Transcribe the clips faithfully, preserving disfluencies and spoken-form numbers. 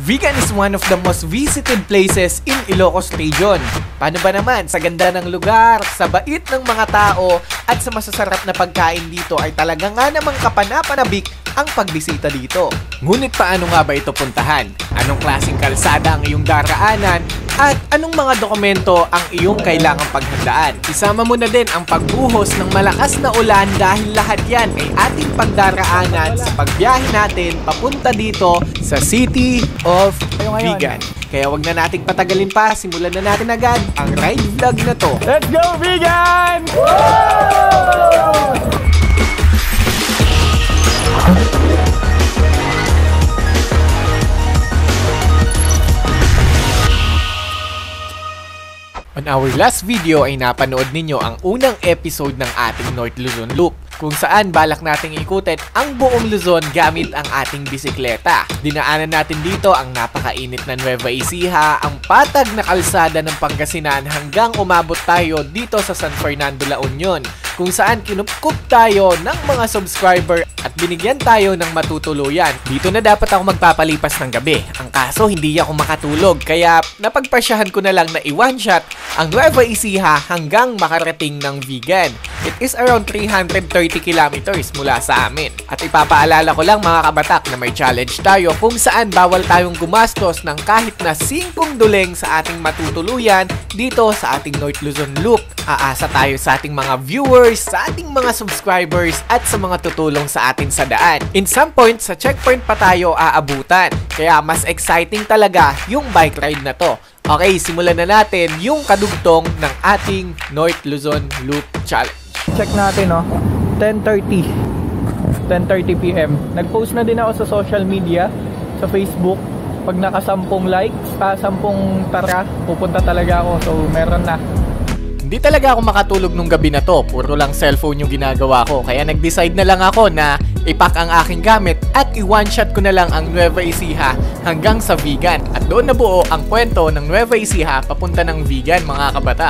Vigan is one of the most visited places in Ilocos Region. Paano ba naman sa ganda ng lugar, sa bait ng mga tao, at sa masasarap na pagkain dito ay talaga nga namang kapanapanabik ang pagbisita dito. Ngunit paano nga ba ito puntahan? Anong klaseng kalsada ang iyong daraanan? At anong mga dokumento ang iyong kailangang paghandaan? Isama mo na din ang pagbuhos ng malakas na ulan dahil lahat yan ay ating pagdaraanan sa pagbiyahe natin papunta dito sa City of Vigan. Kaya wag na nating patagalin pa, simulan na natin agad ang ride vlog na to. Let's go Vigan! Woo! On our last video ay napanood ninyo ang unang episode ng ating North Luzon Loop, kung saan balak nating ikutin ang buong Luzon gamit ang ating bisikleta. Dinaanan natin dito ang napakainit na Nueva Ecija, ang patag na kalsada ng Pangasinan hanggang umabot tayo dito sa San Fernando, La Union, kung saan kinupkup tayo ng mga subscriber at binigyan tayo ng matutuluyan. Dito na dapat ako magpapalipas ng gabi. Ang kaso hindi ako makatulog, kaya napagpasyahan ko na lang na i-one shot ang Nueva Ecija hanggang makarating ng Vigan. It is around three hundred thirty kilometers mula sa amin. At ipapaalala ko lang mga kabatak na may challenge tayo kung saan bawal tayong gumastos ng kahit na singkong duleng sa ating matutuluyan dito sa ating North Luzon Loop. Aasa tayo sa ating mga viewers, sa ating mga subscribers at sa mga tutulong sa atin sa daan. In some point, sa checkpoint pa tayo aabutan. Kaya mas exciting talaga yung bike ride na to. Okay, simulan na natin yung kadugtong ng ating North Luzon Loop Challenge. Check natin, no? ten thirty. ten thirty p m Nag-post na din ako sa social media, sa Facebook. Pag naka-sampung likes, ah, sampung tara, pupunta talaga ako. So, meron na. Hindi talaga ako makatulog nung gabi na to. Puro lang cellphone yung ginagawa ko. Kaya nag-decide na lang ako na ipack ang aking gamit at i-one shot ko na lang ang Nueva Ecija hanggang sa Vigan. At doon nabuo ang kwento ng Nueva Ecija papunta ng Vigan, mga kabatak.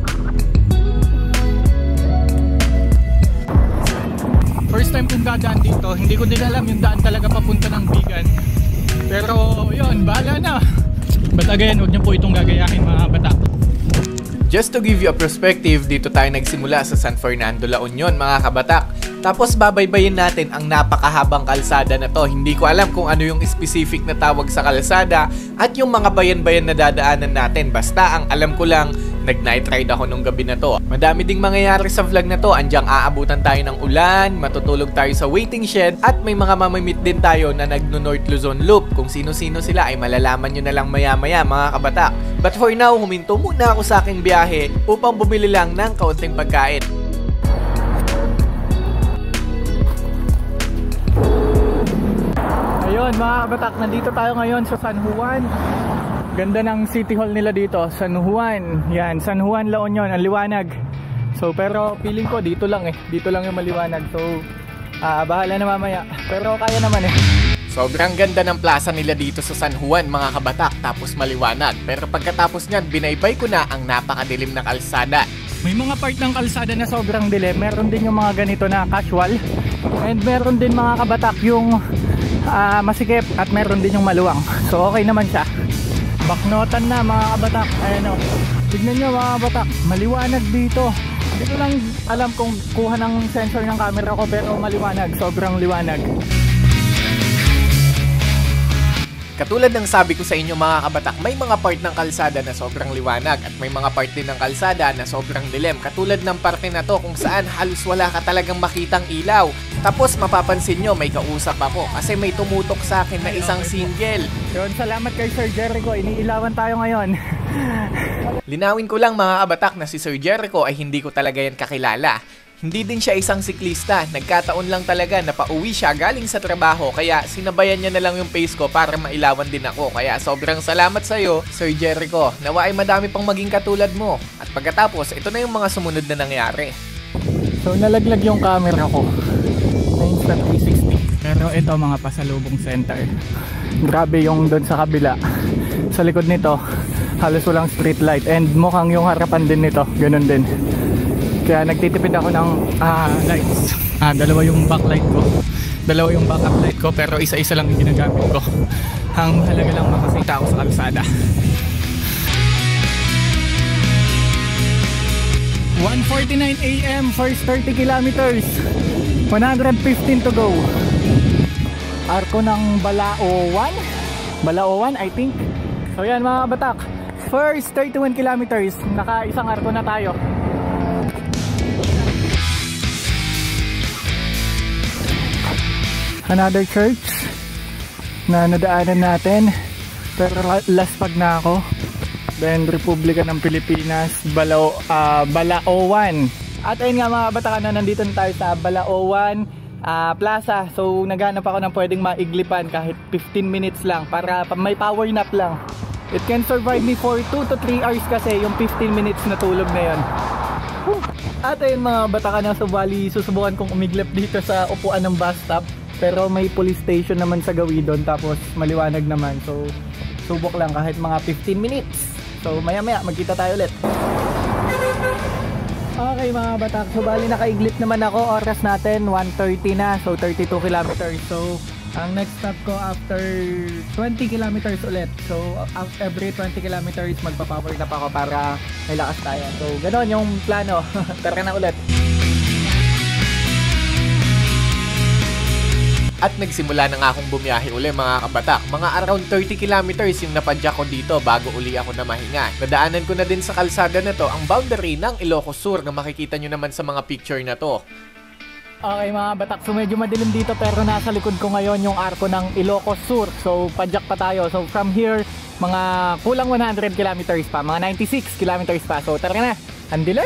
First time kong dadaan dito, hindi ko din alam yung daan talaga papunta ng Vigan. Pero yun, bahala na. But again, huwag niyo po itong gagayahin mga bata. Just to give you a perspective, dito tayo nagsimula sa San Fernando, La Union, mga kabatak. Tapos babaybayin natin ang napakahabang kalsada na to. Hindi ko alam kung ano yung specific na tawag sa kalsada at yung mga bayan-bayan na dadaanan natin. Basta ang alam ko lang, nag-night ride ako nung gabi na to. Madami ding mangyayari sa vlog na to. Andyang aabutan tayo ng ulan, matutulog tayo sa waiting shed, at may mga mamamit din tayo na nagno-North Luzon Loop. Kung sino-sino sila ay malalaman nyo na lang maya-maya, mga kabatak. But for now, huminto muna ako sa aking biyahe upang bumili lang ng kaunting pagkain. Ayun mga kabatak, nandito tayo ngayon sa San Juan. Ganda ng City Hall nila dito, San Juan. Yan, San Juan, La Union, ang liwanag. So pero feeling ko dito lang eh, dito lang yung maliwanag. So ah, bahala na mamaya, pero kaya naman eh. Sobrang ganda ng plaza nila dito sa San Juan, mga kabatak, tapos maliwanag. Pero pagkatapos niyan, binaybay ko na ang napakadilim na kalsada. May mga part ng kalsada na sobrang dilim. Meron din yung mga ganito na casual. And meron din mga kabatak yung uh, masikip. At meron din yung maluwang. So okay naman siya. Baknotan na mga kabatak. Ayan o. Tignan nyo mga kabatak. Maliwanag dito. Hindi ko lang alam kung kuha ng sensor ng camera ko. Pero maliwanag. Sobrang liwanag. Katulad ng sabi ko sa inyo mga kabatak, may mga part ng kalsada na sobrang liwanag at may mga part din ng kalsada na sobrang dilim. Katulad ng parte na to kung saan halos wala ka talagang makitang ilaw. Tapos mapapansin nyo may kausap ako kasi may tumutok sa akin na isang single. Yun, salamat kay Sir Jericho, iniilawan tayo ngayon. Linawin ko lang mga kabatak na si Sir Jericho ay hindi ko talaga yan kakilala. Hindi din siya isang siklista, nagkataon lang talaga na pauwi siya galing sa trabaho kaya sinabayan niya na lang yung pace ko para mailawan din ako. Kaya sobrang salamat sa iyo, Sir Jericho. Nawa ay madami pang maging katulad mo. At pagkatapos, ito na yung mga sumunod na nangyari. So nalaglag yung camera ko na Insta three sixty. Pero ito mga pasalubong center. Grabe yung doon sa kabila. Sa likod nito, halos walang street light. And mukhang yung harapan din nito, ganun din. Kaya nagtitipid ako ng uh, lights. Ah, dalawa yung backlight ko. Dalawa yung backup light ko pero isa-isa lang yung ginagamit ko. Ang mahalaga lang makasita ako sa kalsada. one forty-nine A M, first thirty kilometers, one fifteen to go. Arko ng Balaowan, Balaowan I think. So yan mga kabatak, first thirty-one kilometers, naka isang arko na tayo. Another church na nadaanan natin, pero last pag na ako. Then Republika ng Pilipinas, Balao, uh, Balaowan. At ayun nga mga kabataan, na nandito na tayo sa Balaowan uh, Plaza. So naghanap ako ng pwedeng maiglipan kahit fifteen minutes lang para may power nap lang. It can survive me for two to three hours kasi yung fifteen minutes na tulog na yun. At ayun mga kabataan, na subali susubukan kong umiglip dito sa upuan ng bus stop. Pero may police station naman sa gawidon, tapos maliwanag naman. So subok lang kahit mga fifteen minutes. So maya maya magkita tayo ulit. Okay mga batak, so bali nakaiglip naman ako. Oras natin one thirty na, so thirty-two kilometers. So ang next stop ko after twenty kilometers ulit. So every twenty kilometers magpa-power nap ako para may lakas tayo. So ganoon yung plano. Tara na ulit. At nagsimula na nga akong bumiyahe uli mga kabatak. Mga around thirty kilometers yung napadya ko dito bago uli ako na mahinga. Nadaanan ko na din sa kalsada na to ang boundary ng Ilocos Sur na makikita nyo naman sa mga picture na to. Okay mga batak, so medyo madilim dito pero nasa likod ko ngayon yung arko ng Ilocos Sur. So padyak pa tayo. So from here, mga kulang one hundred kilometers pa, mga ninety-six kilometers pa. So tara na, ang dilim!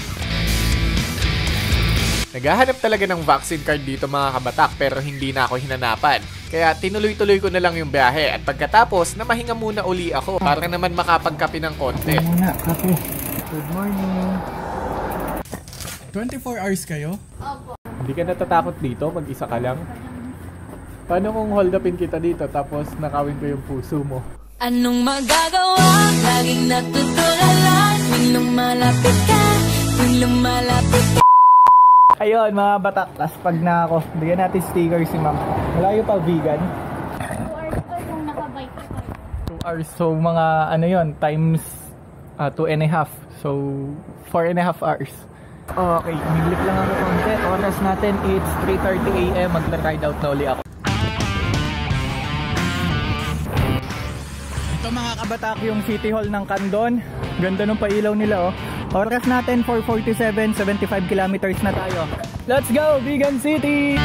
Naghahanap talaga ng vaccine card dito mga kabatak pero hindi na ako hinanapan. Kaya tinuloy-tuloy ko na lang yung biyahe at pagkatapos na mahinga muna uli ako para naman makapagkape ng konti. Good morning. twenty-four hours kayo? Opo. Hindi ka natatakot dito? Mag-isa ka lang? Paano kung hold upin kita dito tapos nakawin ko yung puso mo? Anong magagawa? Laging natutulala. Tuwing lumalapit ka, tuwing lumalapit ka. Ayun mga batak, last pag na ako. Bigyan natin sticker si ma'am. Malayo pa vegan. two hours ko kung nakabike ko. two hours, so mga ano yon times uh, two and a half. So four and a half hours. Okay, miglip lang ako konti. Oras natin it's three thirty A M Magla-ride out na uli ako. Ito mga kabatak yung City Hall ng Candon. Ganda ng pailaw nila oh. Oras natin four forty-seven, seventy-five kilometers na tayo. Let's go, Vegan City!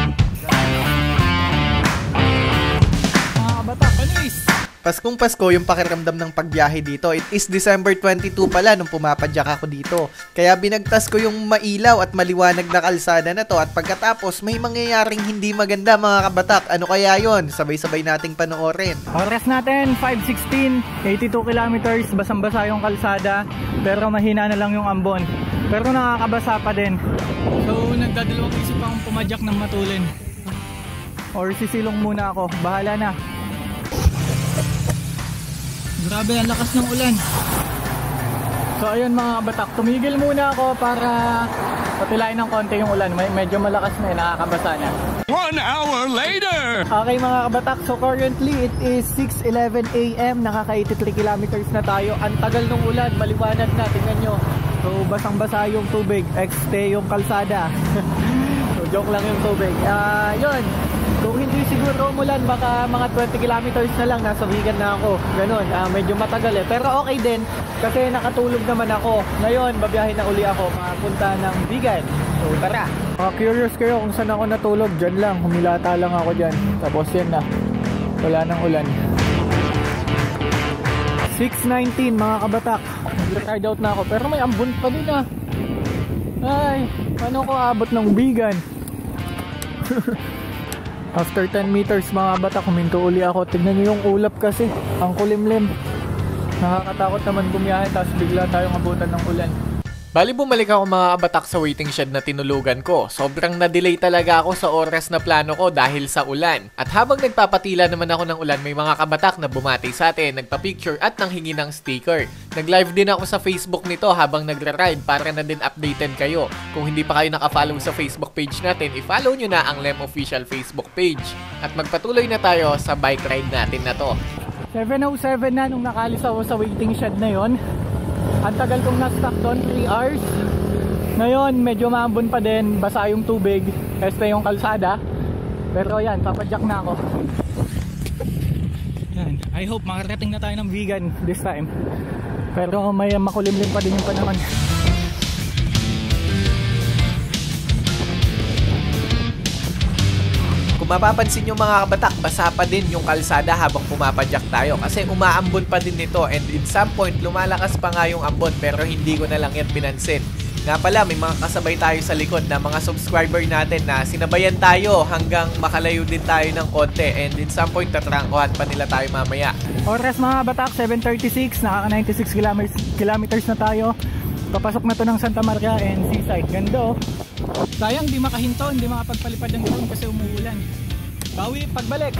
Mga kabatak, panis! Paskong Pasko yung pakiramdam ng pagbiyahe dito. It is December twenty-two pala nung pumapadyak ako dito. Kaya binagtas ko yung mailaw at maliwanag na kalsada na to. At pagkatapos may mangyayaring hindi maganda mga kabatak. Ano kaya yon? Sabay-sabay nating panoorin. Oras natin five sixteen, eighty-two kilometers. Basang-basa yung kalsada. Pero mahina na lang yung ambon. Pero nakakabasa pa din. So nagdadalawang isip akong pumadyak ng matulin. Or sisilong muna ako. Bahala na. Grabe ang lakas ng ulan. So ayun mga batak, tumigil muna ako para patilayin ng konti yung ulan. May, medyo malakas na eh, nakakabasa na. One hour later! Okay mga kabatak, so currently it is six eleven A M Nakaka eighty-three kilometers na tayo. Ang tagal ng ulan, maliwanag na, tingnan nyo. So basang-basa yung tubig, X-T yung kalsada. So joke lang yung tubig. Uh, yun, kung hindi siguro umulan, baka mga twenty kilometers na lang, nasa vegan na ako. Ganon, uh, medyo matagal eh. Pero okay din, kasi nakatulog naman ako. Ngayon, babiyahin na uli ako, makapunta ng vegan. So tara! Uh, curious kayo kung saan ako natulog, dyan lang, humilata lang ako dyan. Tapos yan na, wala nang ulan. six nineteen mga kabatak, nag-ride out na ako, pero may ambon pa din ah. Ay, paano ko abot ng vegan? After ten meters mga kabatak, huminto uli ako. Tignan nyo yung ulap kasi, ang kulimlim. Nakakatakot naman bumiyahe, tapos bigla tayong abutan ng ulan. Bali bumalik ako mga kabatak sa waiting shed na tinulugan ko. Sobrang na-delay talaga ako sa oras na plano ko dahil sa ulan. At habang nagpapatila naman ako ng ulan, may mga kabatak na bumati sa atin, nagpa-picture at nanghingi ng sticker. Nag-live din ako sa Facebook nito habang nagra-ride para na din updated kayo. Kung hindi pa kayo naka-follow sa Facebook page natin, i-follow nyo na ang Lem Official Facebook page. At magpatuloy na tayo sa bike ride natin na to. seven oh seven na nung nakalis ako sa waiting shed na yon. Ang tagal kong na-stuck doon, three hours. Ngayon, medyo maambon pa din, basa yung tubig, este yung kalsada. Pero yan, papadyak na ako. Yan, I hope makarating na tayo ng vegan this time. Pero may makulimlim pa din yung panahon. Kung mapapansin nyo mga kabatak, basa pa din yung kalsada habang pumapadyak tayo kasi umaambon pa din nito, and in some point lumalakas pa nga yung ambon pero hindi ko na lang yan pinansin. Nga pala, may mga kasabay tayo sa likod na mga subscriber natin na sinabayan tayo hanggang makalayo din tayo ng konti, and in some point tatrangkuhan pa nila tayo mamaya. Oras mga kabatak, seven thirty-six, nakaka ninety-six kilometers na tayo. Papasok na to ng Santa Maria and Seaside. Ganda oh. Sayang di makahinto, hindi makapagpalipad ng drone kasi umuulan. Bawi pagbalik.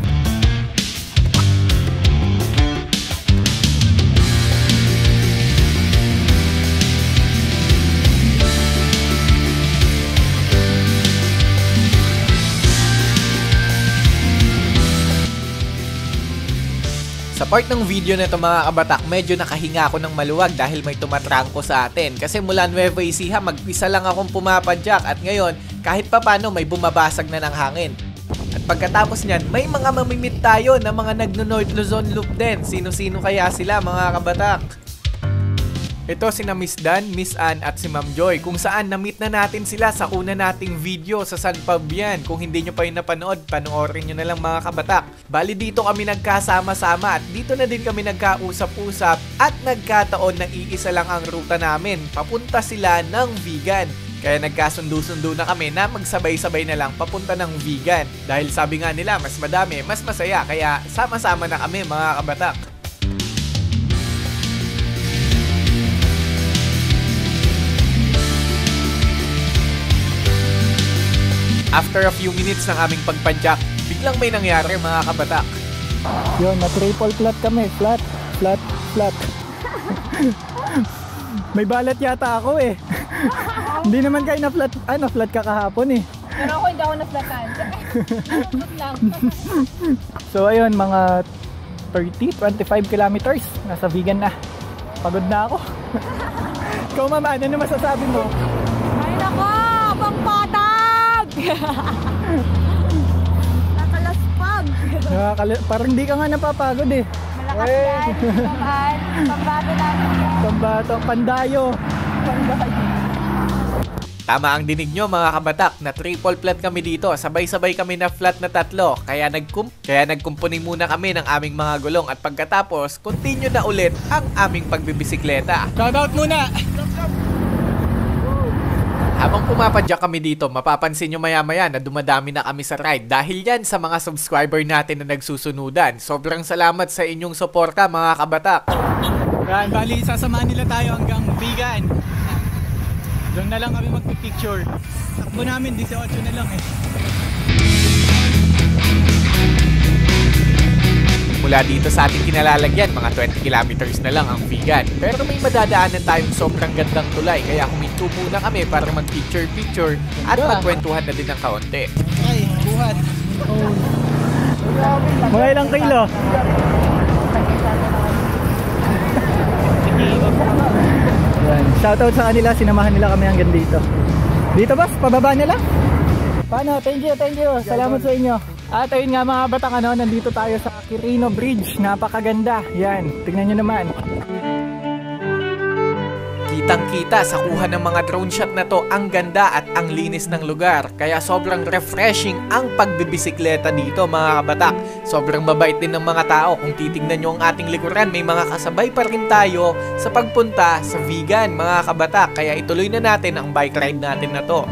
Sa part ng video na ito mga kabatak, medyo nakahinga ako ng maluwag dahil may tumatrangko sa atin. Kasi mula Nueva Ecija, mag-isa lang akong pumapadyak at ngayon, kahit pa paano may bumabasag na ng hangin. At pagkatapos niyan, may mga mamimit tayo na mga nagno-North Luzon Loop din. Sino-sino kaya sila mga kabatak? Ito sina Miss Dan, Miss Ann at si Ma'am Joy, kung saan na-meet na natin sila sa una nating video sa San Fabian. Kung hindi nyo pa yung napanood, panoorin nyo na lang mga kabatak. Bali dito kami nagkasama-sama at dito na din kami nagkausap-usap at nagkataon na iisa lang ang ruta namin. Papunta sila ng vegan. Kaya nagkasundo-sundo na kami na magsabay-sabay na lang papunta ng vegan. Dahil sabi nga nila, mas madami, mas masaya. Kaya sama-sama na kami mga kabatak. After a few minutes ng aming pagpadyak, biglang may nangyari mga kabatak. Yun, na triple flat kami. Flat, flat, flat. May balat yata ako eh. Hindi naman kayo na flat, ah, na flat ka kahapon eh. Pero ako hindi ako na-flatan. Nakapot lang. So ayun, mga thirty, twenty-five kilometers. Nasa vegan na. Pagod na ako. Ikaw mama, ano na masasabi mo? Ay nako, pang patag! Nakalaspag! Nakakali- parang di ka nga napapagod eh. Malakas yan. Pamaan. Pambato natin yan. Pambato, pandayo. Tama ang dinig nyo mga kabatak, na triple flat kami dito. Sabay-sabay kami na flat na tatlo. Kaya, nagkum Kaya nagkumpuni muna kami ng aming mga gulong. At pagkatapos, continue na ulit ang aming pagbibisikleta. Shoutout muna! Habang pumapadyak kami dito, mapapansin nyo maya-maya na dumadami na kami sa ride. Dahil yan sa mga subscriber natin na nagsusunudan. Sobrang salamat sa inyong suporta mga kabatak. Yan, bali sasamahan nila tayo hanggang vegan. Doon na lang kami magpipicture. Takbo namin, eighteen na lang eh. Mula dito sa ating kinalalagyan, mga twenty kilometers na lang ang vegan. Pero may madadaanan tayong sobrang gandang tulay, kaya huminto muna kami para mag-picture-picture at magkwentuhan na din ng kaunti. Ay, buhat. Oh. Mga ilang kilo? Yan. Shoutout sa kanila, sinamahan nila kami hanggang dito. Dito boss, pababa nila? Paano? Thank you, thank you. Salamat sa inyo. At ayun nga mga batang, ano, nandito tayo sa Quirino Bridge. Napakaganda. Yan, tingnan nyo naman. Kitang-kita sa kuha ng mga drone shot na to ang ganda at ang linis ng lugar. Kaya sobrang refreshing ang pagbibisikleta dito mga kabatak. Sobrang mabait din ng mga tao. Kung titignan nyo ang ating likuran, may mga kasabay pa rin tayo sa pagpunta sa vegan mga kabatak. Kaya ituloy na natin ang bike ride natin na to.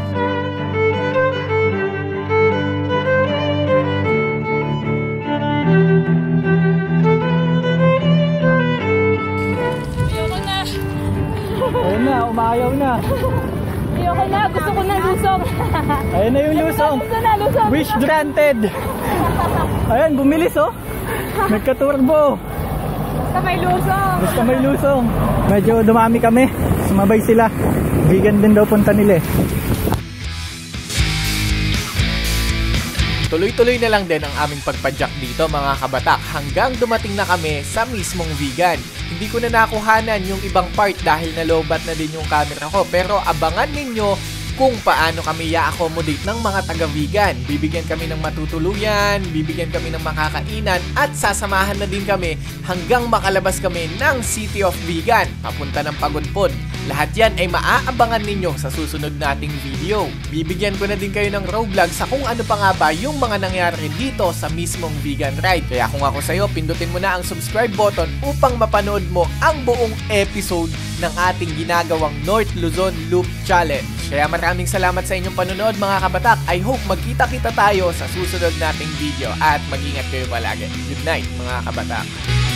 Ayun na, umayaw na. Ayoko na, gusto ko na lusong. Ayun na yung lusong. Gusto na, lusong. Wish granted. Ayan, bumilis oh. Nagka-turbo. Basta may lusong. Basta may lusong. Medyo dumami kami. Sumabay sila. Vegan din daw punta nila eh. Tuloy-tuloy na lang din ang aming pagpadyak dito mga kabatak hanggang dumating na kami sa mismong vegan. Hindi ko na nakuhanan yung ibang part dahil nalobat na din yung camera ko, pero abangan ninyo kung paano kami i-accommodate ng mga taga-vegan. Bibigyan kami ng matutuluyan, bibigyan kami ng makakainan at sasamahan na din kami hanggang makalabas kami ng City of Vegan papunta ng Pagunpod. Lahat yan ay maaabangan ninyo sa susunod nating video. Bibigyan ko na din kayo ng raw vlog sa kung ano pa nga ba yung mga nangyari dito sa mismong vegan ride. Kaya kung ako sa'yo, pindutin mo na ang subscribe button upang mapanood mo ang buong episode ng ating ginagawang North Luzon Loop Challenge. Kaya maraming salamat sa inyong panonood mga kabatak. I hope magkita-kita tayo sa susunod nating video at mag-ingat kayo palagi. Good night mga kabatak.